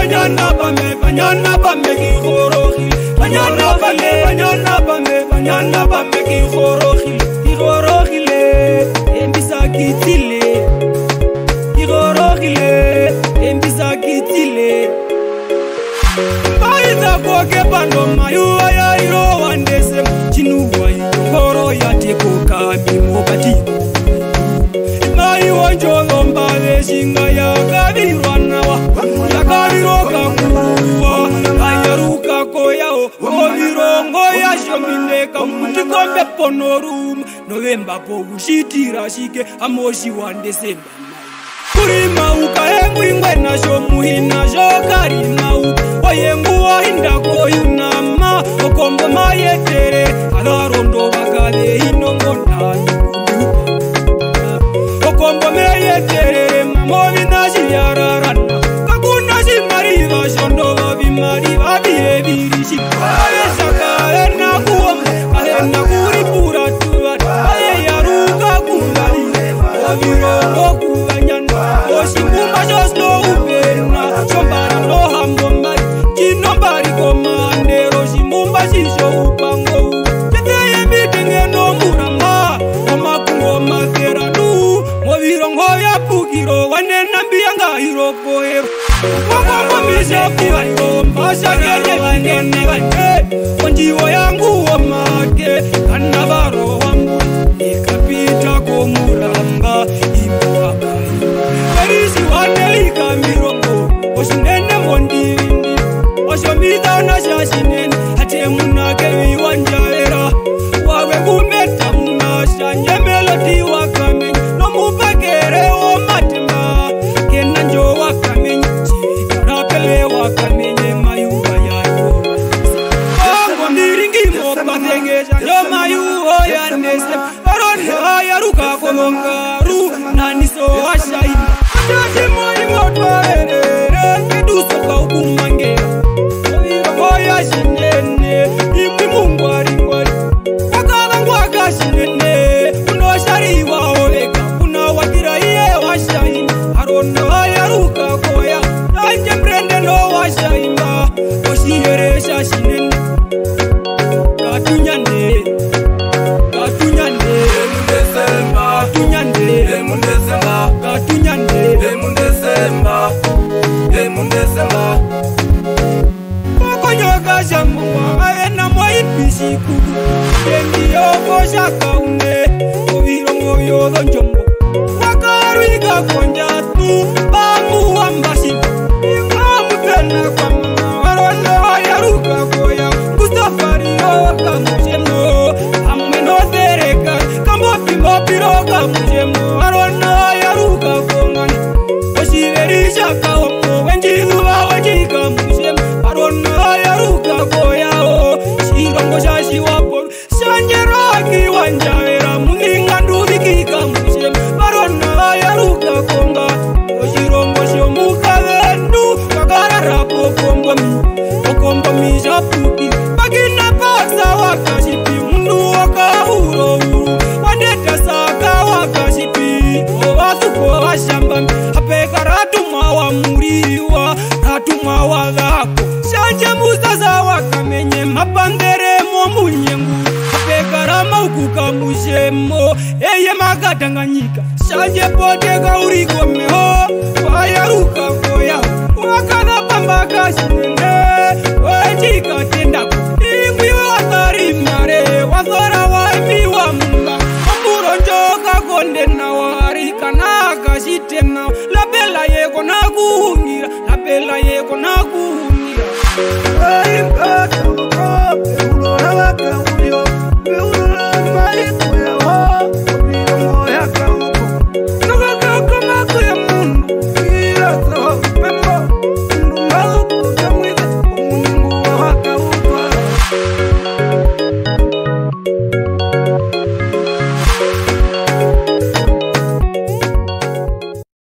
banyana bame kigorogi, banyana bame kigorogi, Tembisa kitile, kigorogile, Tembisa kitile. Maida koke pando mayuwa ya iro wandese, chinuwa koro ya teko kami mokati. Mai wanjolo mbale shinga ya kabirwanawa, ya kabiroka kuwa, ayaruka koyao, obirongo ya shomine kamuti kombe ponorum, Novemba po ushitira shike amoshi wandesemba. Kurima ukahengu ingwena shomuhina shokarima oyengu wahinda koyunama okombo mayetere agarondo bakale inongo nani okombo meyetere mamobi nashiyararana kakuna shimariba shondo babimariba birebirishi ayesaka enakuwa enakuripura tuwa ayeyaruka kungalile obirongo kuganyana oshimumba shoslo uberna shombara no hambomari chinobari komandero shimumba shisho upango teteye mitenge no murama omakungo materanu mobirongo ya pukiro wanena mbiyanga hirokoero wakongo mishapiwa mbasha genye wanene wane onjiwo yangu omake kanabaro wangu ikapita komuramba imuwaka Karisi wane ikamirongo oshindene mondindi oshomida na shashinene hate munake viwanjaera wawe kumeta munasha nyemelodi wakamenye no mupakere o matima kena njo wakamenye chikarapele wakamenye mayuwa yayo Ongo miringi mopatengeja njo mayuwa ya nese Aronda ya ruka kolongaru naniso washaini Atati moi motwaere keduso kaukumangea Oya shinene imwi mungwari ngwari Wakabangwaka shinene unoshariwa oveka Unawatira iye washaini Aronda ya ruka koya Anje mrende no washaima Oshiyeresha shinene Katunyande Mokonyoka shamuwa aena moipisi kuku Yendi yoko shakaune Ovirongo yodo njombo Wakarwika konjatu Bamu wambashi Ingamu tena kwa mama Warondo yaruka koya Mustafari Kamutjemo Amweno tereka Kambopi mopiro Kamutjemo Warondo yaruka kongani Oshiverisha kaomo Wenjiluwa wajika Kamutjemo Warondo yaruka koyao Shirongo shashi wapo Shanjeraki wanjavera Muninga ndubiki Kamutjemo Warondo yaruka konga Oshirongo shomuka vendu Kakararapo Okombo mi shapuki Bagina paksa wakashipi Mundu wakahuro Waneta saka wakashipi Owasuko washambami Hapeka ratuma wa muriwa Ratuma wa dhako Shanje mustaza wakamenye Mapandere munyengu Hapeka rama ukuka mujemo Eye magadanganyika Shanje poteka uriko meho Wayaruka koya Wakada pambaka shinene Wejika tendako Ingwi watari mare Wathora waifi wa munga Amburo njoka konde na warika Naka shitena Lapela yeko na kuhungira Lapela yeko na kuhungira Waimkata wakope Ulora waka ulio Ulora maiku ya ho Uliongo ya kauko Nukaka mako ya mundu Ila so